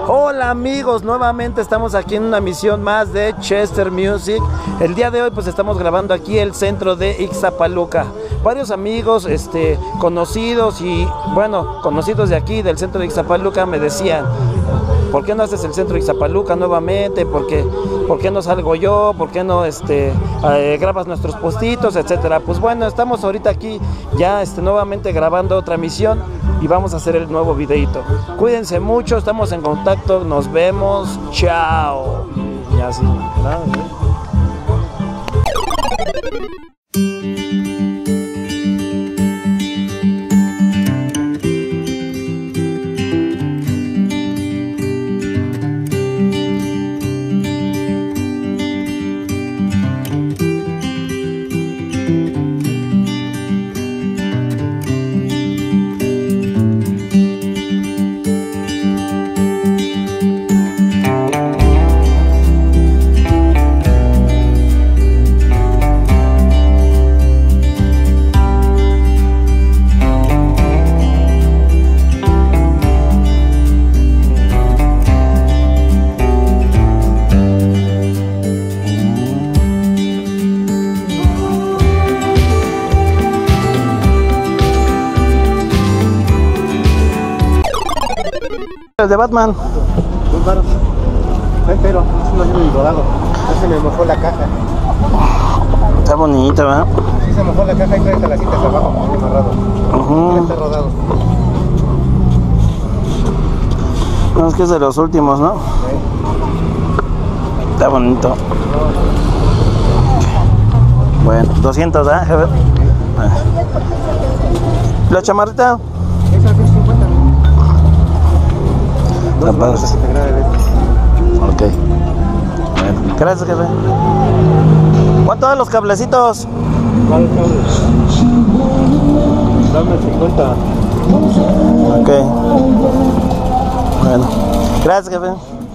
Hola amigos, nuevamente estamos aquí en una misión más de Chester Music. El día de hoy pues estamos grabando aquí el centro de Ixtapaluca. Varios amigos conocidos y bueno, conocidos de aquí del centro de Ixtapaluca me decían: ¿por qué no haces el centro de Ixtapaluca nuevamente? ¿Por qué no salgo yo? ¿Por qué no grabas nuestros postitos, etcétera? Pues bueno, estamos ahorita aquí ya nuevamente grabando otra misión y vamos a hacer el nuevo videito. Cuídense mucho, estamos en contacto, nos vemos, chao. Y así, ¿verdad? El de Batman. Muy barato. Pero no es muy rodado. Ya se me mojó la caja. Está bonita, ¿verdad? Sí, se mojó la caja y trae hasta las cintas abajo, amarrado. Ya está rodado. No, es que es de los últimos, ¿no? Sí. Está bonito. Bueno, 200, ¿ah? A ver. ¿La chamarrita? Esa es 50. Está padre. Ok. Bueno, gracias, jefe. ¿Cuánto dan los cablecitos? ¿Cuál cable? Dame 50. Ok. Bueno, gracias, jefe.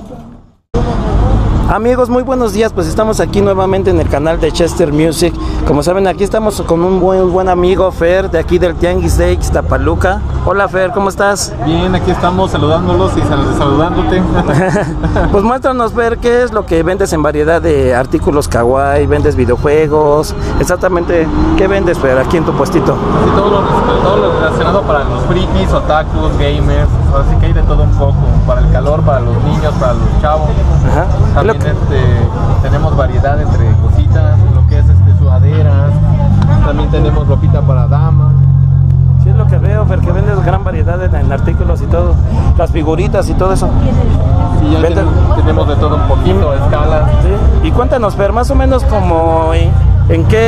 Amigos, muy buenos días, pues estamos aquí nuevamente en el canal de Chester Music. Como saben, aquí estamos con un buen amigo, Fer, de aquí del Tianguis de Ixtapaluca. Hola Fer, ¿cómo estás? Bien, aquí estamos saludándolos y saludándote. Pues muéstranos, Fer, ¿qué es lo que vendes en variedad de artículos kawaii? ¿Vendes videojuegos? Exactamente, ¿qué vendes, Fer, aquí en tu puestito? Así todo lo relacionado para los frikis, otakus, gamers, así que hay de todo un poco, para el calor, para los niños, para los chavos. Ajá. También tenemos variedad entre cositas, lo que es sudaderas, también tenemos ropita para dama. Sí, es lo que veo, Fer, que vendes gran variedad en artículos y todo, las figuritas y todo eso. Sí, ya tenemos de todo un poquito, escalas. Sí. Y cuéntanos, Fer, más o menos como en qué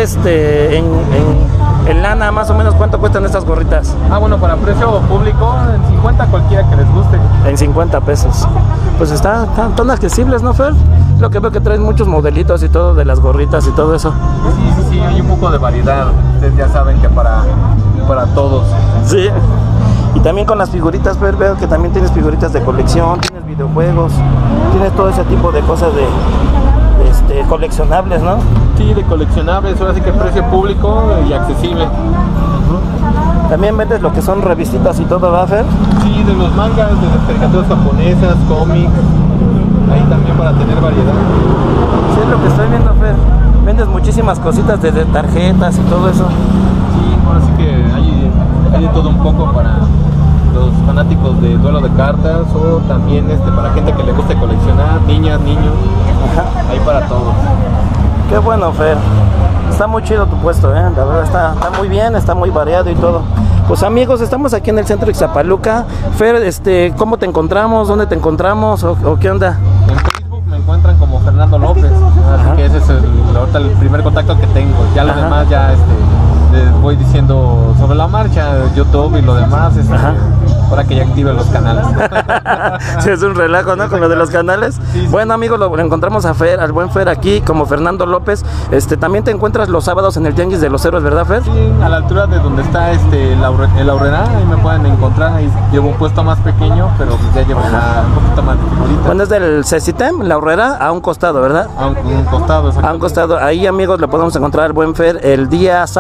en lana, más o menos cuánto cuestan estas gorritas. Ah, bueno, para precio público, en 50 cualquiera que les guste. En 50 pesos. Pues están accesibles, ¿no, Fer? Lo que veo que traen muchos modelitos y todo de las gorritas y todo eso. Sí, hay un poco de variedad. Ustedes ya saben que para todos. Sí. Y también con las figuritas, Fer, veo que también tienes figuritas de colección, tienes videojuegos, tienes todo ese tipo de cosas de coleccionables, ¿no? Sí, de coleccionables, ahora sí que precio público y accesible. También vendes lo que son revistitas y todo, ¿va, Fer? Sí, de los mangas, de las caricaturas japonesas, cómics, ahí también para tener variedad. Sí, es lo que estoy viendo, Fer. Vendes muchísimas cositas de tarjetas y todo eso. Sí, ahora sí que hay de todo un poco para los fanáticos de duelo de cartas o también para gente que le guste coleccionar, niñas, niños. Ajá. Hay para todos. Qué bueno, Fer. Está muy chido tu puesto, la verdad está muy bien, está muy variado y todo. Pues amigos, estamos aquí en el centro de Ixtapaluca. Fer, ¿cómo te encontramos? ¿Dónde te encontramos? ¿O qué onda? En Facebook me encuentran como Fernando López, así que ese es ahorita el primer contacto que tengo. Ya lo demás ya les voy diciendo sobre la marcha, YouTube y lo demás, para que ya active los canales. Sí, es un relajo, ¿no? Con lo de los canales. Sí. Bueno, amigos, lo encontramos a Fer, al buen Fer aquí, como Fernando López. También te encuentras los sábados en el Tianguis de los Héroes, ¿verdad, Fer? Sí, a la altura de donde está el Aurrera, ahí me pueden encontrar. Ahí llevo un puesto más pequeño, pero ya llevo un poquito más de figuritas. Bueno, es del Cecitem, la Aurrera, a un costado, ¿verdad? A un costado, a un costado. Ahí, amigos, lo podemos encontrar al buen Fer el día sábado, ¿verdad,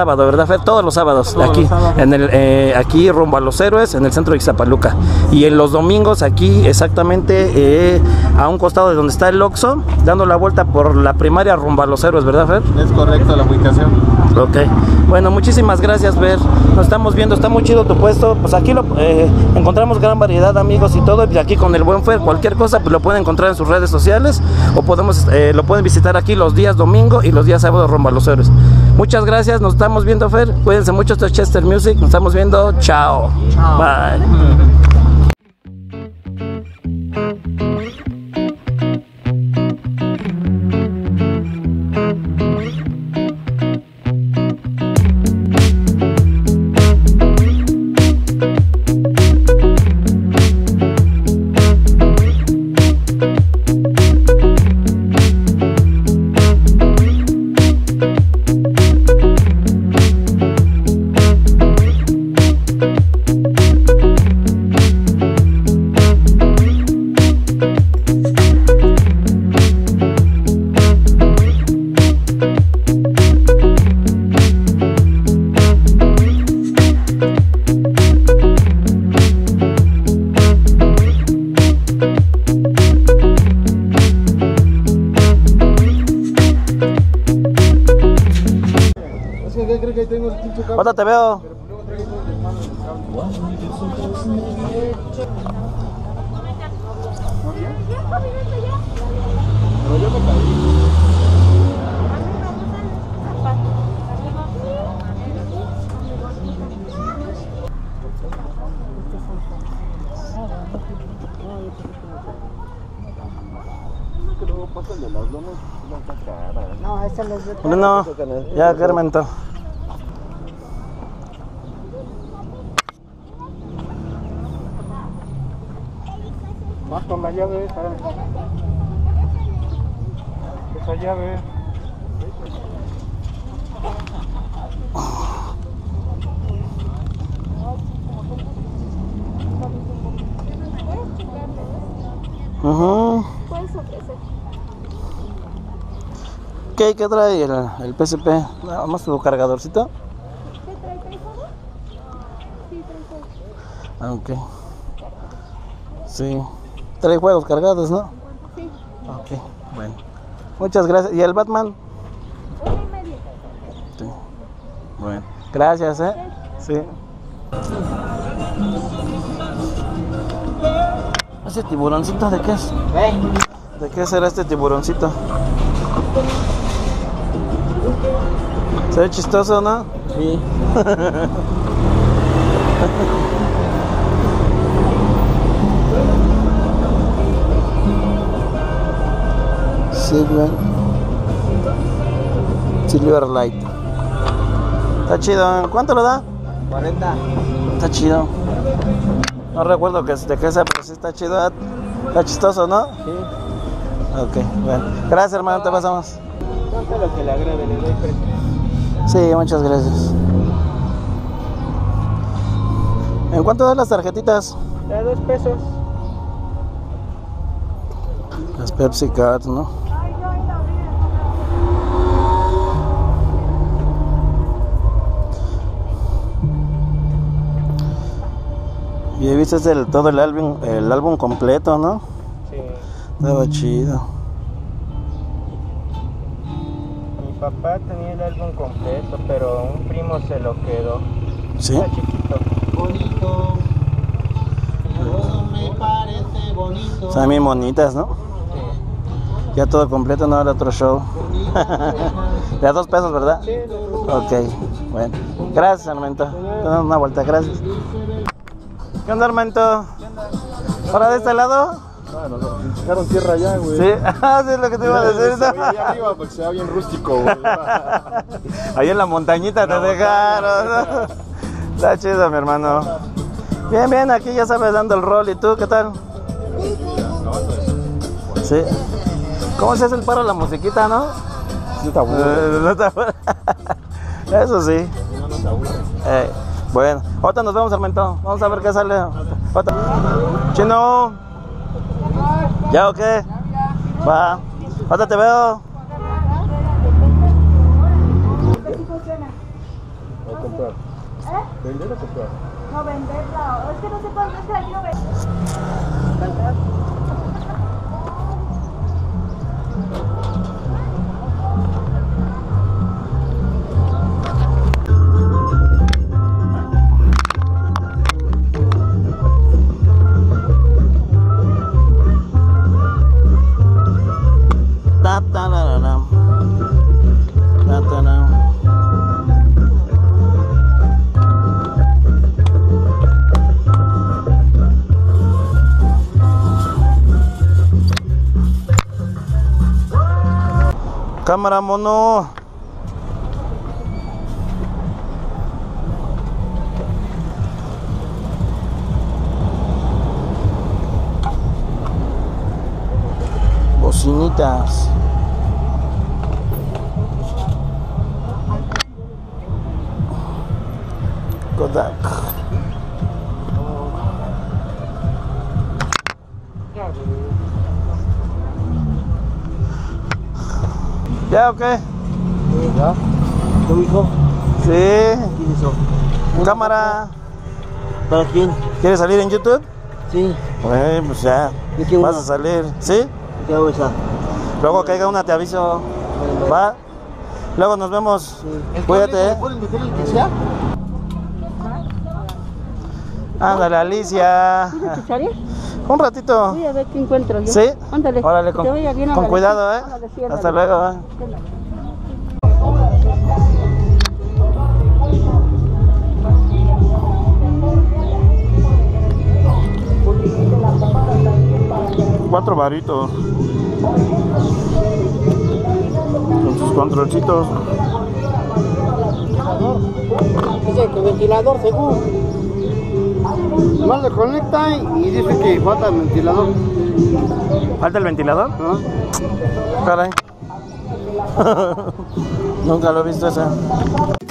¿verdad, Fer? Todos los sábados, Todos aquí, los sábados. en el, aquí rumbo a los Héroes, en el centro de Ixtapaluca. Y en los domingos aquí, exactamente a un costado de donde está el Oxxo, dando la vuelta por la primaria rumbo a los Héroes, ¿verdad, Fer? Es correcto la ubicación. Ok, bueno, muchísimas gracias, Fer. Nos estamos viendo, está muy chido tu puesto. Pues aquí encontramos gran variedad de amigos y todo. Y aquí con el buen Fer, cualquier cosa, pues lo pueden encontrar en sus redes sociales. O lo pueden visitar aquí los días domingo y los días sábados rumbo a los Héroes. Muchas gracias, nos estamos viendo, Fer. Cuídense mucho, esto es Chester Music. Nos estamos viendo, chao. Bye. Ahorita te veo. No, esta no es de... No, ya, Carmento. Más con la llave esa. Esa llave. Puedes ofrecer. ¿Qué trae el PSP? Nada más tu cargadorcito. ¿Qué trae? ¿Trae juego? Sí, trae juego. Ah, ok. Sí. Trae juegos cargados, ¿no? Sí. Ok, bueno. Muchas gracias. ¿Y el Batman? 1:30. Sí. Bueno. Gracias, ¿eh? Sí. ¿Ese tiburoncito de qué es? ¿De qué será este tiburoncito? Se ve chistoso, ¿no? Sí. Silver Light. Está chido. ¿Cuánto lo da? 40. Está chido. No recuerdo de qué sea, pero sí está chido. Está chistoso, ¿no? Sí. Ok, bueno. Gracias, hermano, te pasamos. ¿Cuánto lo que le agrade? Le doy precio. Sí, muchas gracias. ¿En cuánto dan las tarjetitas? Da 2 pesos. Las Pepsi Card, ¿no? Y viste todo el álbum completo, ¿no? Sí. Estaba chido. Mi papá tenía el álbum completo, pero un primo se lo quedó. ¿Sí? Está chiquito. Bonito. Todo me parece bonito. Están bien bonitas, ¿no? Sí. Ya todo completo, no era otro show. De a 2 pesos, ¿verdad? Sí, Ok, bueno. Gracias, Armento. Te damos una vuelta, gracias. ¿Qué onda, Armento? ¿Ahora de este lado? Ah, nos dejaron tierra allá, güey. Sí, sí es lo que te iba a decir. Se ve allá arriba porque se ve bien rústico, güey. Ahí en la montañita te dejaron, ¿no? Está chido, mi hermano. Bien, bien, aquí ya sabes dando el rol. ¿Y tú qué tal? Sí. ¿Cómo se hace el paro a la musiquita, no? Sí, está bueno. No te aburre. Eso sí. No se aburre. Bueno, ahorita nos vemos, Armento. Vamos a ver qué sale. Ahorita. Chino. ¿Ya o qué? Va. Ahorita te veo. Ok. ¿Vender o comprar? No venderla, es que no sé cuándo, es que la quiero ver. Ta, ta, la, la, la. Ta, ta, la. Cámara, mono. Bocinitas. Kodak. ¿Ya o qué? ¿Ya? ¿Tu hijo? Sí. ¿Quién hizo? Cámara. ¿Para quién? ¿Quieres salir en YouTube? Sí. Bueno, pues ya. ¿De qué Vas una? a salir. ¿Sí? ¿Qué hago esa? Luego que haya una te aviso. Bueno. Va. Luego nos vemos. Sí. Cuídate. ¿Pueden meter el que sea? Ándale, Alicia. ¿Quieres echarle? Un ratito. Voy a ver qué encuentro yo. ¿Sí? Ándale. Órale, Que te vaya bien, con ándale. cuidado, ¿eh? Ándale, sí, ándale. Hasta luego, ¿eh? Ándale. Cuatro varitos. Con sus controlcitos. Dice que ventilador según. Nomás le conecta y dice que falta el ventilador. ¿Falta el ventilador? ¿No? Caray. Nunca lo he visto ese.